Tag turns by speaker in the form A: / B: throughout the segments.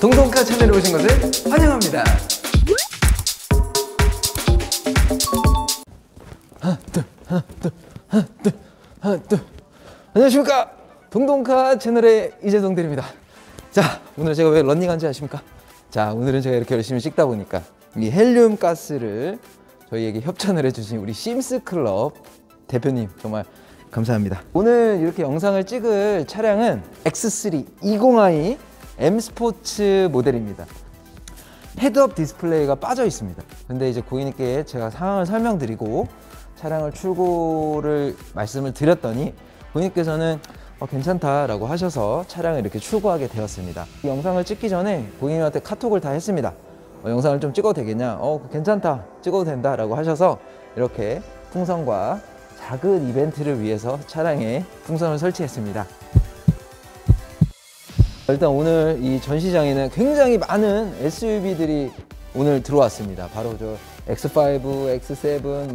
A: 동동카 채널에 오신 것을 환영합니다. 하나 둘. 안녕하십니까, 동동카 채널의 이재동 대리입니다. 자, 오늘 제가 왜 런닝한지 아십니까? 자, 오늘은 제가 이렇게 열심히 찍다 보니까 이 헬륨 가스를 저희에게 협찬을 해주신 우리 심스클럽 대표님 정말 감사합니다. 오늘 이렇게 영상을 찍을 차량은 X3 20i M 스포츠 모델입니다. 헤드업 디스플레이가 빠져 있습니다. 근데 이제 고객님께 제가 상황을 설명드리고 차량을 출고를 말씀을 드렸더니 고객님께서는 괜찮다라고 하셔서 차량을 이렇게 출고하게 되었습니다. 이 영상을 찍기 전에 고객님한테 카톡을 다 했습니다. 영상을 좀 찍어도 되겠냐? 괜찮다, 찍어도 된다 라고 하셔서 이렇게 풍선과 작은 이벤트를 위해서 차량에 풍선을 설치했습니다. 일단 오늘 이 전시장에는 굉장히 많은 SUV들이 오늘 들어왔습니다. 바로 저 X5, X7,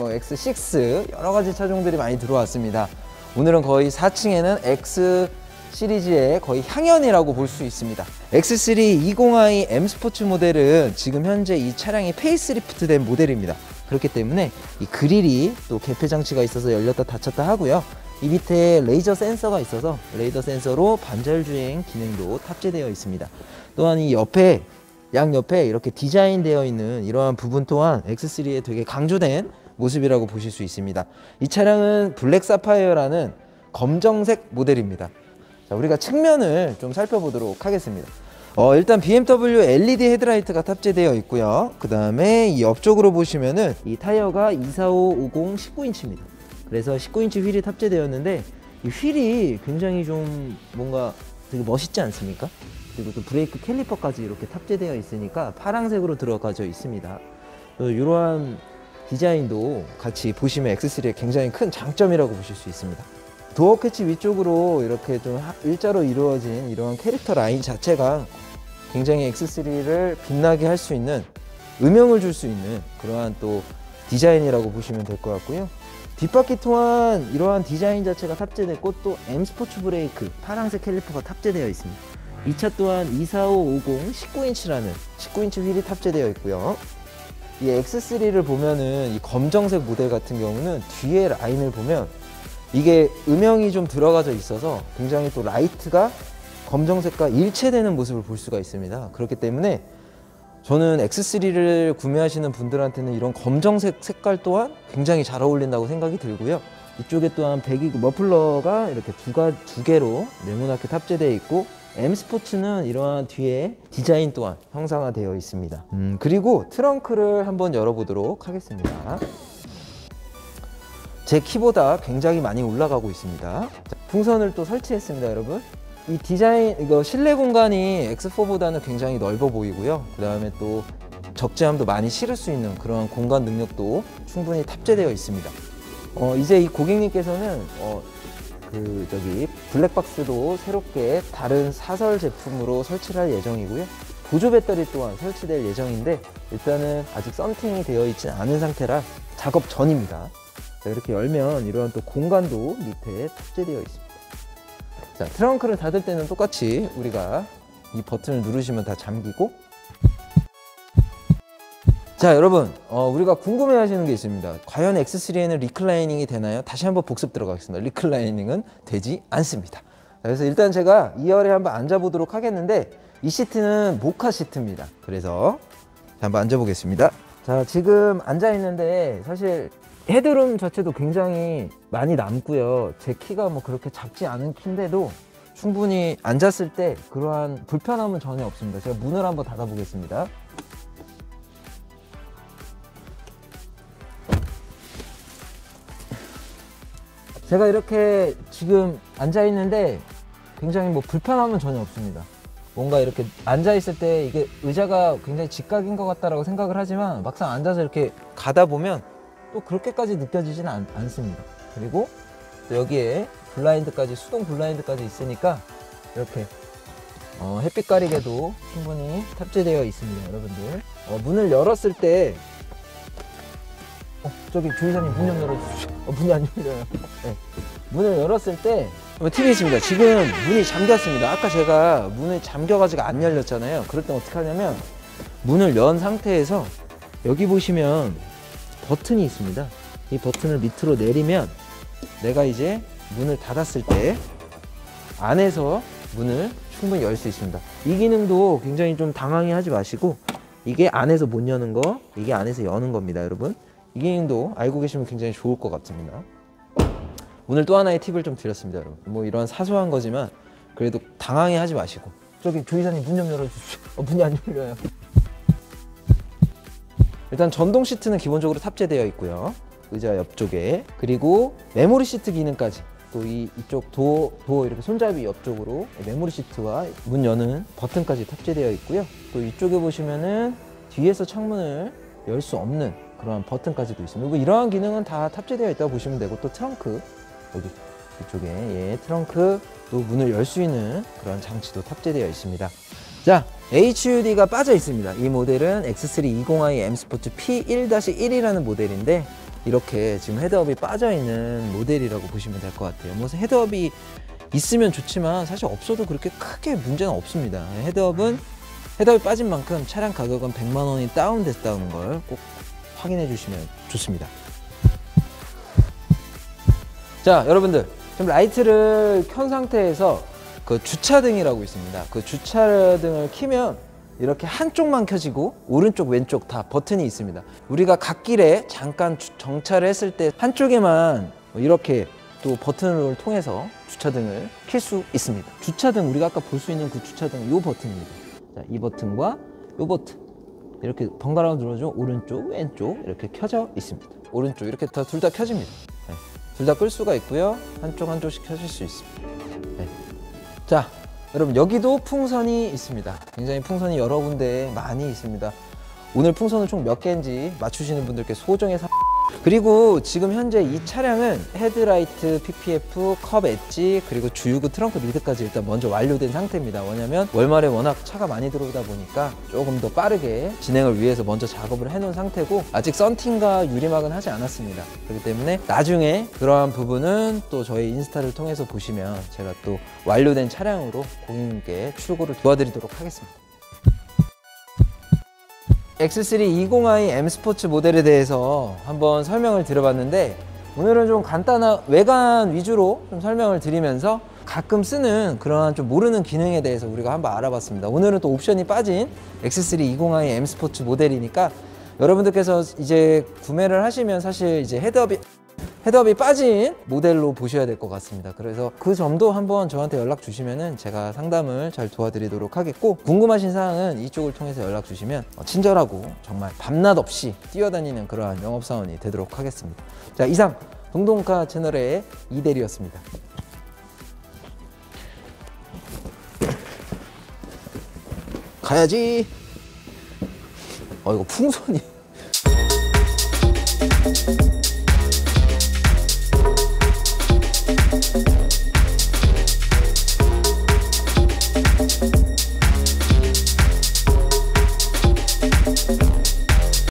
A: X6 여러 가지 차종들이 많이 들어왔습니다. 오늘은 거의 4층에는 X 시리즈의 거의 향연이라고 볼 수 있습니다. X3 20i M 스포츠 모델은 지금 현재 이 차량이 페이스리프트 된 모델입니다. 그렇기 때문에 이 그릴이 또 개폐 장치가 있어서 열렸다 닫혔다 하고요. 이 밑에 레이저 센서가 있어서 레이더 센서로 반절 주행 기능도 탑재되어 있습니다. 또한 이 옆에 양옆에 이렇게 디자인되어 있는 이러한 부분 또한 X3에 되게 강조된 모습이라고 보실 수 있습니다. 이 차량은 블랙 사파이어라는 검정색 모델입니다. 자, 우리가 측면을 좀 살펴보도록 하겠습니다. 일단 BMW LED 헤드라이트가 탑재되어 있고요. 그 다음에 이 옆쪽으로 보시면은 이 타이어가 24550 19인치입니다. 그래서 19인치 휠이 탑재되었는데 이 휠이 굉장히 좀 뭔가 되게 멋있지 않습니까? 그리고 또 브레이크 캘리퍼까지 이렇게 탑재되어 있으니까 파란색으로 들어가져 있습니다. 또 이러한 디자인도 같이 보시면 X3의 굉장히 큰 장점이라고 보실 수 있습니다. 도어 캐치 위쪽으로 이렇게 좀 일자로 이루어진 이러한 캐릭터 라인 자체가 굉장히 X3를 빛나게 할 수 있는, 음영을 줄 수 있는 그러한 또 디자인이라고 보시면 될 것 같고요. 뒷바퀴 또한 이러한 디자인 자체가 탑재됐고 또 M 스포츠 브레이크 파란색 캘리퍼가 탑재되어 있습니다. 이 차 또한 24550 19인치라는 19인치 휠이 탑재되어 있고요. 이 X3를 보면은 이 검정색 모델 같은 경우는 뒤에 라인을 보면 이게 음영이 좀 들어가져 있어서 굉장히 또 라이트가 검정색과 일체되는 모습을 볼 수가 있습니다. 그렇기 때문에 저는 X3를 구매하시는 분들한테는 이런 검정색 색깔 또한 굉장히 잘 어울린다고 생각이 들고요. 이쪽에 또한 배기 머플러가 이렇게 두 개로 네모나게 탑재되어 있고 M 스포츠는 이러한 뒤에 디자인 또한 형상화되어 있습니다. 그리고 트렁크를 한번 열어보도록 하겠습니다. 제 키보다 굉장히 많이 올라가고 있습니다. 자, 풍선을 또 설치했습니다, 여러분. 이 디자인, 이거 실내 공간이 X4보다는 굉장히 넓어 보이고요. 그 다음에 또 적재함도 많이 실을 수 있는 그런 공간 능력도 충분히 탑재되어 있습니다. 이제 이 고객님께서는 블랙박스도 새롭게 다른 사설 제품으로 설치를 할 예정이고요. 보조 배터리 또한 설치될 예정인데 일단은 아직 썬팅이 되어 있지 않은 상태라 작업 전입니다. 자, 이렇게 열면 이러한 또 공간도 밑에 탑재되어 있습니다. 자, 트렁크를 닫을 때는 똑같이 우리가 이 버튼을 누르시면 다 잠기고, 자, 여러분 우리가 궁금해 하시는 게 있습니다. 과연 X3에는 리클라이닝이 되나요? 다시 한번 복습 들어가겠습니다. 리클라이닝은 되지 않습니다. 자, 그래서 일단 제가 2열에 한번 앉아 보도록 하겠는데 이 시트는 모카 시트입니다. 그래서 한번 앉아 보겠습니다. 자, 지금 앉아 있는데 사실 헤드룸 자체도 굉장히 많이 남고요. 제 키가 그렇게 작지 않은 키인데도 충분히 앉았을 때 그러한 불편함은 전혀 없습니다. 제가 문을 한번 닫아 보겠습니다. 제가 이렇게 지금 앉아 있는데 굉장히 불편함은 전혀 없습니다. 뭔가 이렇게 앉아 있을 때 이게 의자가 굉장히 직각인 것 같다라고 생각을 하지만 막상 앉아서 이렇게 가다 보면 또 그렇게까지 느껴지지는 않습니다. 그리고 또 여기에 블라인드까지, 수동 블라인드까지 있으니까 이렇게 햇빛 가리개도 충분히 탑재되어 있습니다, 여러분들. 문을 열었을 때 저기 조이사님 문 좀 열어주십시오. 문이 안 열려요. 네. 문을 열었을 때 팁이 있습니다. 지금 문이 잠겼습니다. 아까 제가 문이 잠겨가지고 안 열렸잖아요. 그럴 땐 어떻게 하냐면 문을 연 상태에서 여기 보시면 버튼이 있습니다. 이 버튼을 밑으로 내리면 내가 이제 문을 닫았을 때 안에서 문을 충분히 열 수 있습니다. 이 기능도 굉장히 좀 당황해 하지 마시고 이게 안에서 못 여는 거, 이게 안에서 여는 겁니다, 여러분. 이 기능도 알고 계시면 굉장히 좋을 것 같습니다. 오늘 또 하나의 팁을 좀 드렸습니다, 여러분. 뭐 이런 사소한 거지만 그래도 당황해 하지 마시고. 저기 조이사님 문 좀 열어주십시오. 문이 안 열려요. 일단 전동 시트는 기본적으로 탑재되어 있고요. 의자 옆쪽에. 그리고 메모리 시트 기능까지. 또 이쪽 도어 이렇게 손잡이 옆쪽으로 메모리 시트와 문 여는 버튼까지 탑재되어 있고요. 또 이쪽에 보시면은 뒤에서 창문을 열 수 없는 그런 버튼까지도 있습니다. 뭐 이러한 기능은 다 탑재되어 있다고 보시면 되고, 또 트렁크 여기 이쪽에 트렁크 또 문을 열 수 있는 그런 장치도 탑재되어 있습니다. 자, HUD가 빠져 있습니다. 이 모델은 X3 20i M 스포츠 P1-1이라는 모델인데 이렇게 지금 헤드업이 빠져 있는 모델이라고 보시면 될 것 같아요. 뭐 헤드업이 있으면 좋지만 사실 없어도 그렇게 크게 문제는 없습니다. 헤드업이 빠진 만큼 차량 가격은 100만 원이 다운됐다는 걸 꼭 확인해 주시면 좋습니다. 자, 여러분들 지금 라이트를 켠 상태에서 그 주차등이라고 있습니다. 그 주차등을 켜면 이렇게 한쪽만 켜지고 오른쪽 왼쪽 다 버튼이 있습니다. 우리가 갓길에 잠깐 정차를 했을 때 한쪽에만 이렇게 또 버튼을 통해서 주차등을 켤 수 있습니다. 주차등, 우리가 아까 볼 수 있는 그 주차등 이 버튼입니다. 자, 이 버튼과 이 버튼 이렇게 번갈아 눌러주면 오른쪽 왼쪽 이렇게 켜져 있습니다. 오른쪽 이렇게 둘 다 켜집니다. 네. 둘 다 끌 수가 있고요. 한쪽씩 켜질 수 있습니다. 네. 자, 여러분 여기도 풍선이 있습니다. 굉장히 풍선이 여러 군데 많이 있습니다. 오늘 풍선은 총 몇 개인지 맞추시는 분들께 소정의 그리고 지금 현재 이 차량은 헤드라이트, PPF, 컵 엣지, 그리고 주유구 트렁크 리드까지 일단 먼저 완료된 상태입니다. 왜냐면 월말에 워낙 차가 많이 들어오다 보니까 조금 더 빠르게 진행을 위해서 먼저 작업을 해놓은 상태고, 아직 썬팅과 유리막은 하지 않았습니다. 그렇기 때문에 나중에 그러한 부분은 또 저희 인스타를 통해서 보시면 제가 또 완료된 차량으로 고객님께 출고를 도와드리도록 하겠습니다. X3 20i M 스포츠 모델에 대해서 한번 설명을 드려봤는데, 오늘은 좀 간단한 외관 위주로 좀 설명을 드리면서 가끔 쓰는 그러한 좀 모르는 기능에 대해서 우리가 한번 알아봤습니다. 오늘은 또 옵션이 빠진 X3 20i M 스포츠 모델이니까 여러분들께서 이제 구매를 하시면 사실 이제 헤드업이 빠진 모델로 보셔야 될 것 같습니다. 그래서 그 점도 한번 저한테 연락 주시면은 제가 상담을 잘 도와드리도록 하겠고, 궁금하신 사항은 이쪽을 통해서 연락 주시면 친절하고 정말 밤낮 없이 뛰어다니는 그러한 영업사원이 되도록 하겠습니다. 자, 이상 동동카 채널의 이대리였습니다. 가야지. 이거 풍선이